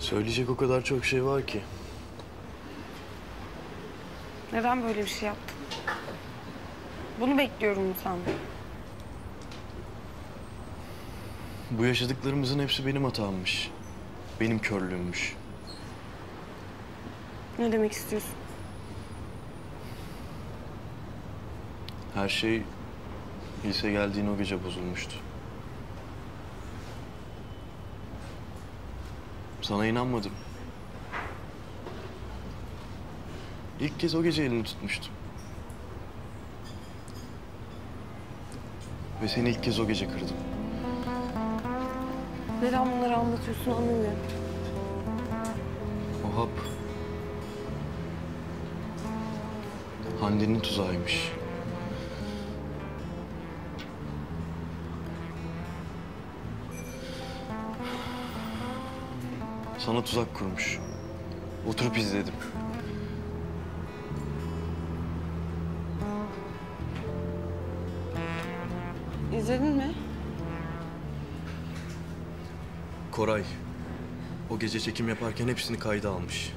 Söyleyecek o kadar çok şey var ki. Neden böyle bir şey yaptın? Bunu bekliyorum mu sandın? Bu yaşadıklarımızın hepsi benim hatammış. Benim körlüğümmüş. Ne demek istiyorsun? Her şey lise geldiğin o gece bozulmuştu. Sana inanmadım. İlk kez o gece elini tutmuştum. Ve seni ilk kez o gece kırdım. Neden bunları anlatıyorsun anlamıyorum. O hap... Hande'nin tuzağıymış. Sana tuzak kurmuş. Oturup izledim. İzledin mi? Koray, o gece çekim yaparken hepsini kayda almış.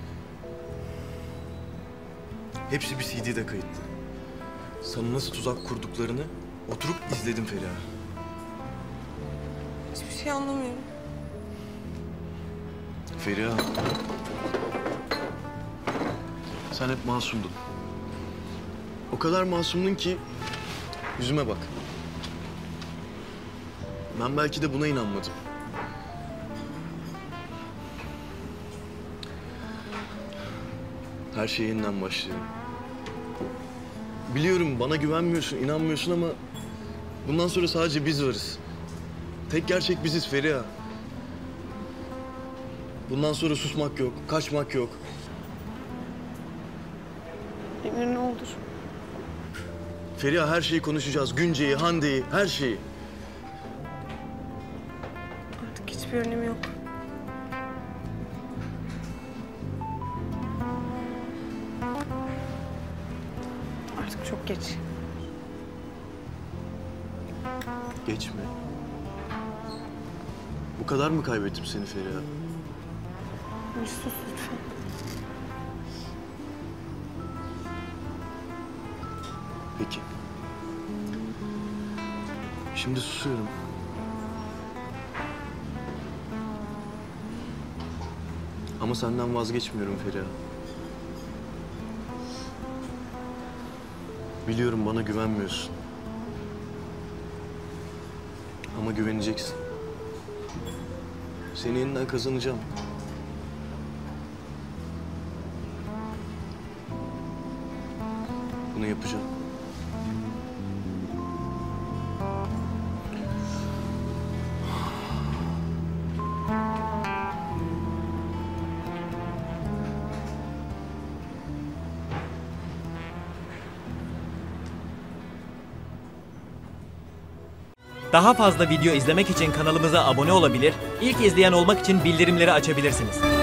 Hepsi bir CD'de kayıtlı. Sana nasıl tuzak kurduklarını oturup izledim Feriha. Hiçbir şey anlamıyorum. Feriha, sen hep masumdun. O kadar masumdun ki yüzüme bak. Ben belki de buna inanmadım. Her şey yeniden başlıyor. Biliyorum bana güvenmiyorsun, inanmıyorsun ama bundan sonra sadece biz varız. Tek gerçek biziz Feriha. Bundan sonra susmak yok, kaçmak yok. Emir ne olur. Feriha her şeyi konuşacağız. Günce'yi, Hande'yi, her şeyi. Artık hiçbir önemi yok. Artık çok geç. Geç mi? Bu kadar mı kaybettim seni Feriha? Emir sus lütfen. Peki. Şimdi susuyorum. Ama senden vazgeçmiyorum Feriha. Biliyorum bana güvenmiyorsun. Ama güveneceksin. Seni yeniden kazanacağım. Bunu yapacağım. Daha fazla video izlemek için kanalımıza abone olabilir, ilk izleyen olmak için bildirimleri açabilirsiniz.